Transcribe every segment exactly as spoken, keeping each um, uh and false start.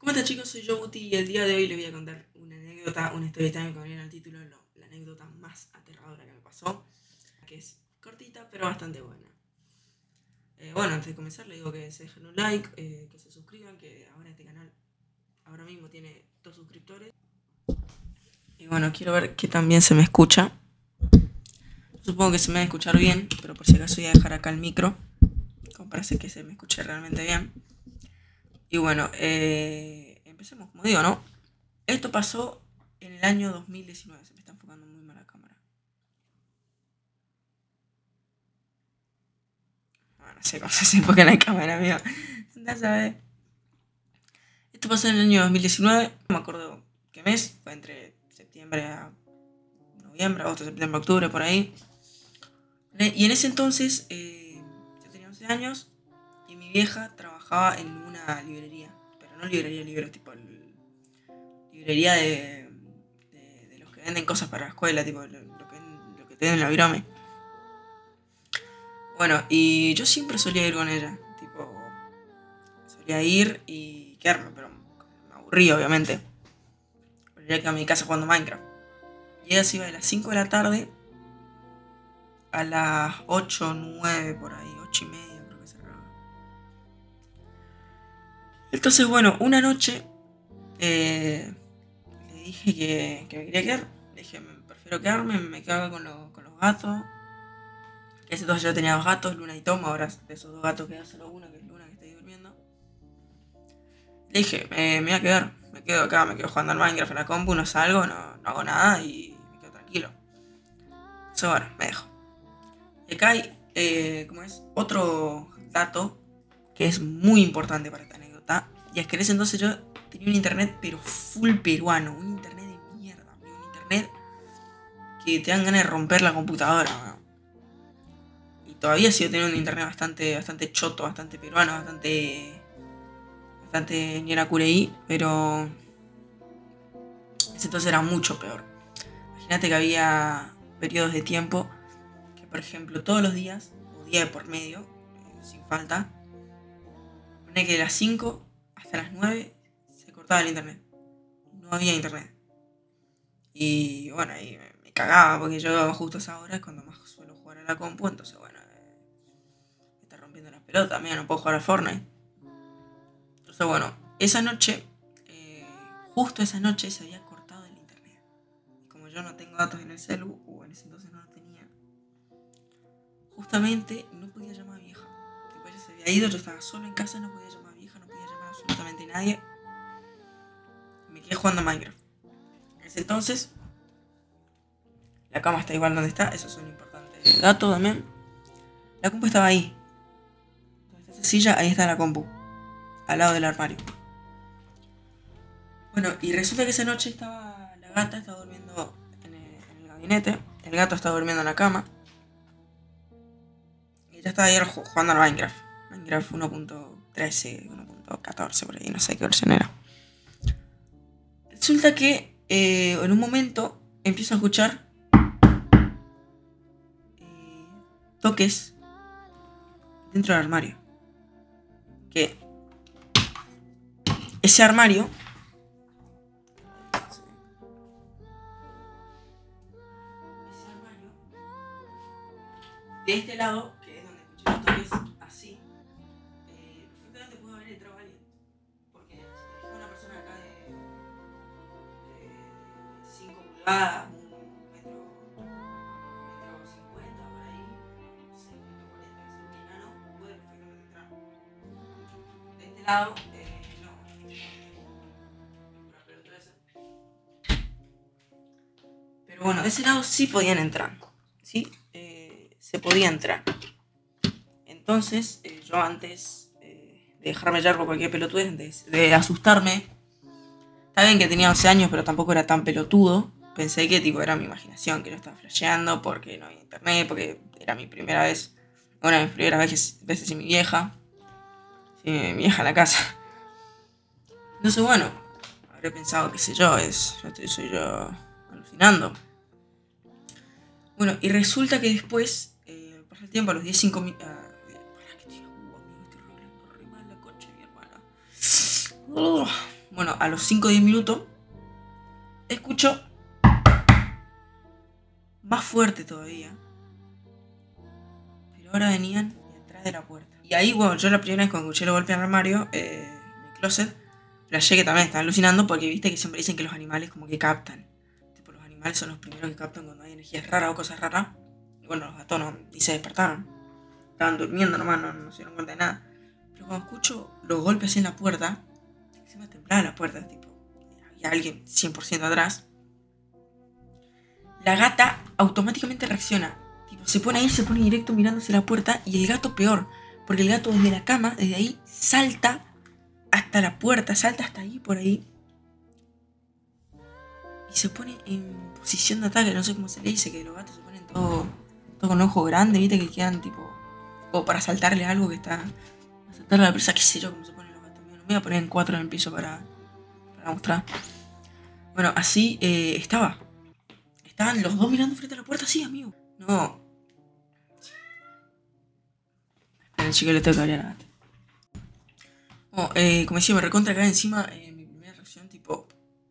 ¿Cómo están, chicos? Soy yo, Guti, y el día de hoy les voy a contar una anécdota, una story time, como viene el título, lo- la anécdota más aterradora que me pasó, que es cortita pero bastante buena. Eh, bueno, antes de comenzar les digo que se dejen un like, eh, que se suscriban, que ahora este canal ahora mismo tiene dos suscriptores. Y bueno, quiero ver que también se me escucha. Supongo que se me va a escuchar bien, pero por si acaso voy a dejar acá el micro, como para hacer que se me escuche realmente bien. Y bueno, eh, empecemos, como digo, ¿no? Esto pasó en el año dos mil diecinueve. Se me está enfocando muy mal la cámara. Bueno, no sé cómo se enfoca en la cámara, amigo. Andás a ver. Esto pasó en el año dos mil diecinueve. No me acuerdo qué mes. Fue entre septiembre a noviembre, agosto, septiembre, octubre, por ahí. Y en ese entonces eh, yo tenía once años y mi vieja trabajaba en una librería. Pero no librería de libros, tipo el- librería de, de, de los que venden cosas para la escuela, tipo lo, lo que, lo que te den en la virome. Bueno, y yo siempre solía ir con ella. Tipo, solía ir y quedarme, pero me aburría, obviamente. Volvía a mi casa jugando Minecraft. Y ella se iba de las cinco de la tarde a las ocho, nueve, por ahí, ocho y media, creo que cerraba. Entonces, bueno, una noche eh, le dije que, que me quería quedar. Le dije, me prefiero quedarme, me quedo acá con, los, con los gatos. Que ese entonces yo tenía dos gatos, Luna y Tom. Ahora de esos dos gatos queda solo uno, que es Luna, que está ahí durmiendo. Le dije, me, me voy a quedar, me quedo acá, me quedo jugando al Minecraft en la compu, no salgo, no, no hago nada y me quedo tranquilo. Eso, bueno, me dejo. Y acá hay, eh, ¿cómo es? Otro dato que es muy importante para esta anécdota. Y es que en ese entonces yo tenía un internet, pero full peruano. Un internet de mierda, un internet que te dan ganas de romper la computadora, ¿no? Y todavía sigo teniendo un internet bastante, bastante choto, bastante peruano, bastante... Bastante ni era cureí, pero... Ese entonces era mucho peor. Imagínate que había periodos de tiempo que, por ejemplo, todos los días, o día de por medio, eh, sin falta, pone que de las cinco hasta las nueve se cortaba el internet. No había internet. Y bueno, ahí me, me cagaba porque yo justo a esa hora es cuando más suelo jugar a la compu, entonces bueno, eh, me está rompiendo las pelotas, mira, no puedo jugar a Fortnite. Entonces bueno, esa noche, eh, justo esa noche se había cortado el internet. Y como yo no tengo datos en el celu, o en ese entonces no lo tenía, justamente no podía llamar a vieja. Tipo, ella se había ido, yo estaba solo en casa, no podía llamar a vieja, no podía llamar a absolutamente nadie. Me quedé jugando a Minecraft. En ese entonces, la cama está igual donde está, eso es un importante dato también. La compu estaba ahí. Donde está esa silla, ahí está la compu. Al lado del armario. Bueno, y resulta que esa noche estaba la gata, estaba durmiendo en el, en el gabinete. El gato estaba durmiendo en la cama. Y ella estaba ayer jugando al Minecraft. Minecraft uno punto trece, uno punto catorce, por ahí, no sé qué versión era. Resulta que eh, en un momento empiezo a escuchar eh, toques dentro del armario. Que ese armario, ese armario, de este lado, que es donde escuché los toques, así, eh, perfectamente pudo haber entrado alguien. Porque si te fijas una persona acá de, de cinco pulgadas, un metro, metro cincuenta por ahí, no sé, metro cuarenta, que es un enano, puede perfectamente entrar. De este lado, eh, no, una pelota esa. Pero bueno, de ese lado sí podían entrar, ¿sí? Eh, se podía entrar. Entonces, eh, yo antes eh, de dejarme llevar por cualquier pelotudez, de, de asustarme, está bien que tenía once años, pero tampoco era tan pelotudo. Pensé que tipo era mi imaginación, que yo estaba flasheando porque no había internet, porque era mi primera vez, una de mis primeras veces, veces sin mi vieja, sin mi vieja en la casa. Entonces, bueno, habré pensado, qué sé yo, es, yo soy yo alucinando. Bueno, y resulta que después, eh, pasa el tiempo, a los diez, cinco minutos... Uh, para que estoy, uh, amigo, estoy re, re mal la concha de mi hermana. Uh, Bueno, a los cinco o diez minutos escucho más fuerte todavía. Pero ahora venían detrás de la puerta. Y ahí, bueno, yo la primera vez cuando escuché los golpes en el armario, eh, en el closet, flashé que también estaba alucinando porque viste que siempre dicen que los animales como que captan. Tipo, los animales son los primeros que captan cuando hay energías raras o cosas raras. Y bueno, los gatos no, y se despertaron. Estaban durmiendo nomás, no, no se dieron cuenta de nada. Pero cuando escucho los golpes en la puerta, se me temblaba la puerta, tipo, había alguien cien por ciento atrás. La gata automáticamente reacciona. Tipo, se pone ahí, se pone directo mirándose la puerta. Y el gato peor. Porque el gato desde la cama, desde ahí, salta hasta la puerta. Salta hasta ahí, por ahí. Y se pone en posición de ataque. No sé cómo se le dice, que los gatos se ponen todo, todo con ojo grande, viste, que quedan tipo... como para saltarle algo que está... Para saltarle a la presa, qué sé yo, cómo se ponen los gatos. No me voy a poner en cuatro en el piso para, para mostrar. Bueno, así eh, estaba. Estaban los dos mirando frente a la puerta, sí, amigo. No. Esperen, chico, le tengo que abrir a la gata. Bueno, eh, como decía, me recontra acá encima. Eh, mi primera reacción, tipo,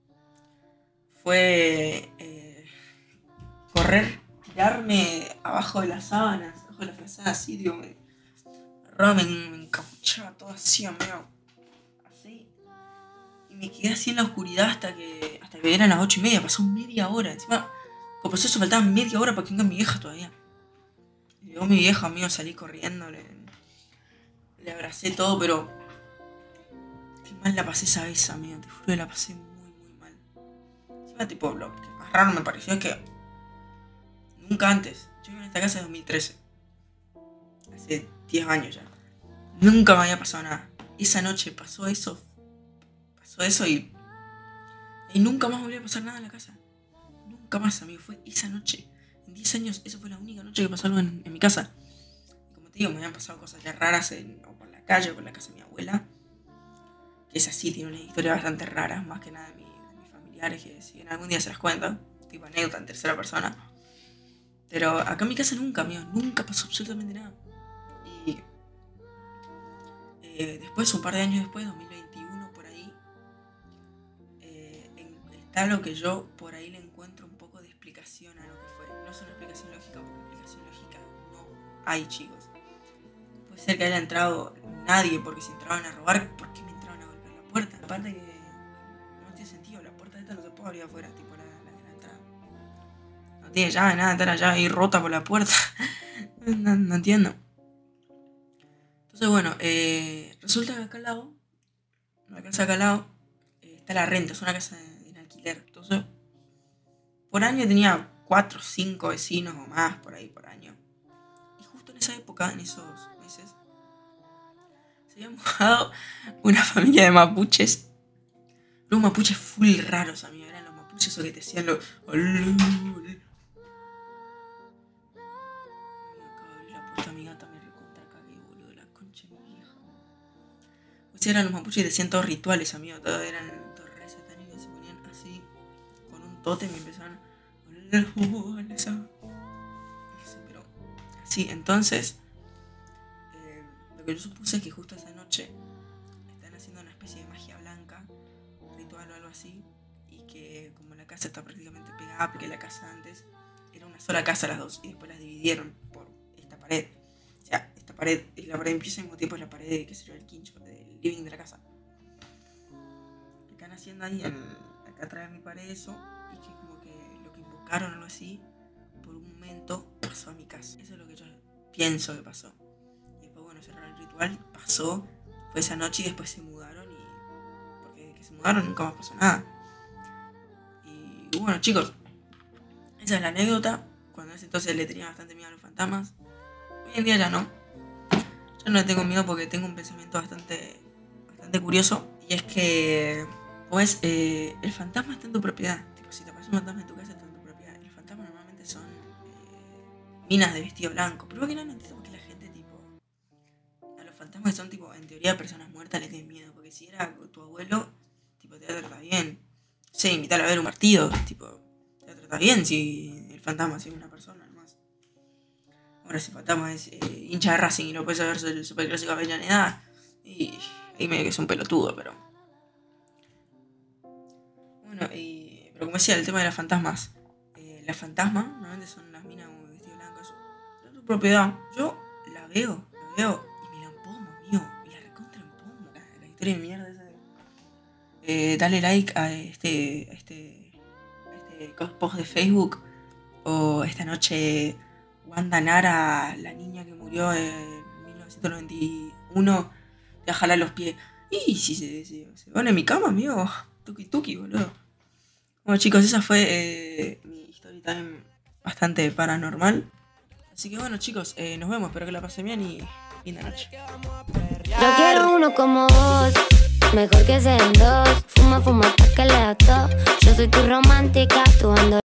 fue eh, correr, tirarme abajo de las sábanas, abajo de la frazada, así, digo, me agarraba, me, me encapuchaba todo así, amigo. Así. Y me quedé así en la oscuridad hasta que hasta que eran las ocho y media. Pasó media hora. Encima, como pasó eso, faltaba media hora para que venga mi vieja todavía. Y llegó mi vieja, amigo, salí corriendo, le, le abracé todo, pero qué mal la pasé esa vez, amigo. Te juro que la pasé muy, muy mal. Encima, tipo, lo que más raro me pareció es que nunca antes. Yo vivo en esta casa en dos mil trece. Hace diez años ya. Nunca me había pasado nada. Esa noche pasó eso. Pasó eso y... Y nunca más volvió a pasar nada en la casa. Nunca más, amigo. Fue esa noche. En diez años, esa fue la única noche que pasó algo en, en mi casa. Y como te digo, me habían pasado cosas ya raras en, o por la calle o por la casa de mi abuela. Que esa sí tiene una historia bastante rara. Más que nada de, mi, de mis familiares. Que si en algún día se las cuento. Tipo anécdota en tercera persona. Pero acá en mi casa nunca, amigo. Nunca pasó absolutamente nada. Y... Eh, después, un par de años después, dos mil veintiuno, por ahí... Está lo que yo por ahí le encuentro un poco de explicación a lo que fue. No es una explicación lógica, porque explicación lógica no hay, chicos. Puede ser que haya entrado nadie, porque si entraban a robar, ¿por qué me entraban a golpear la puerta? Aparte que no tiene sentido, la puerta esta no se puede abrir afuera, tipo la, la de la entrada. No tiene llave, nada, está la llave ahí rota por la puerta. no, no entiendo. Entonces, bueno, eh, resulta que acá al lado, en la casa de acá al lado, eh, está la renta, es una casa de alquiler. Entonces, por año tenía cuatro o cinco vecinos o más por ahí por año. Y justo en esa época, en esos meses, se había mudado una familia de mapuches. Los mapuches full raros, amigo. Eran los mapuches esos que te hacían los... La puerta, mi gata me recontra cagué, boludo. La concha de mi vieja. O sea, eran los mapuches que te hacían todos rituales, amigo. Todos eran todos re satánicos. Se ponían así con un tótem y empezaron a... Pero así, entonces eh, lo que yo supuse es que justo esa noche están haciendo una especie de magia blanca, un ritual o algo así, y que como la casa está prácticamente pegada, porque la casa antes era una sola casa las dos, y después las dividieron por esta pared. O sea, esta pared es la pared de pieza y al mismo tiempo es la pared de, qué sé yo, el quincho, del living de la casa. Están haciendo ahí, en, acá atrás de mi pared eso, y que como que lo que invocaron o algo así, por un momento pasó a mi casa. Eso es lo que yo pienso que pasó. Y después, bueno, cerraron el ritual, pasó, fue esa noche y después se mudaron y... porque desde que se mudaron nunca más pasó nada. Y bueno, chicos, esa es la anécdota. Cuando en ese entonces le tenía bastante miedo a los fantasmas. Hoy en día ya no. Ya no le tengo miedo porque tengo un pensamiento bastante, bastante curioso. Y es que, pues, eh, el fantasma está en tu propiedad. Tipo, si te aparece un fantasma en tu casa, está en tu propiedad. El fantasma normalmente son eh, minas de vestido blanco. Pero que no, no entiendo por qué la gente, tipo... A los fantasmas que son, tipo, en teoría, personas muertas les tienen miedo. Porque si era tu abuelo, tipo, te va a tratar bien. Sí, invitarlo a ver un partido, tipo, te va a tratar bien si el fantasma es una persona, nomás. Ahora, si el fantasma es eh, hincha de Racing y no puede saber el superclásico de Avellaneda, y ahí medio que es un pelotudo, pero... pero como decía, el tema de las fantasmas. Eh, las fantasmas normalmente son unas minas con vestido blanco. Es su propiedad. Yo la veo, la veo y me la empomo, amigo. Y la recontra empomo. La, la historia de mierda esa. Eh, dale like a este, a este, a este post de Facebook. O esta noche Wanda Nara, la niña que murió en mil novecientos noventa y uno, te va a jalar los pies. Y si se, se, se van en mi cama, amigo. Tuki tuki, boludo. Bueno, chicos, esa fue eh, mi story time bastante paranormal. Así que bueno, chicos, eh, nos vemos. Espero que la pasen bien y linda noche. Yo quiero uno como vos, mejor que sean dos. Fuma, fuma pa' que le da todo. Yo soy tu romántica, tú ando